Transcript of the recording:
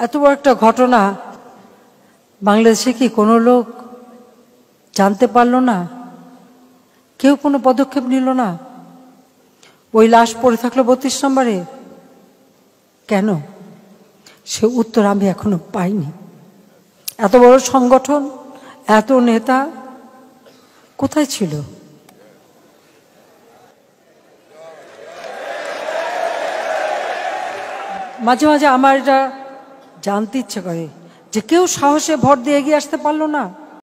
এত বড় একটা ঘটনা বাংলাদেশে কি কোনো লোক জানতে পারল না? কেউ কোনো পদক্ষেপ নিল না? ওই লাশ পড়ে থাকলো 32 নম্বরে। কেন? সে উত্তর আমি এখনো পাইনি। এত বড় সংগঠন, এত নেতা কোথায় ছিল? মাঝে মাঝে আমার এটা জানতে ইচ্ছে করে যে কেউ সাহসে ভর দিয়ে এগিয়ে আসতে পারলো না।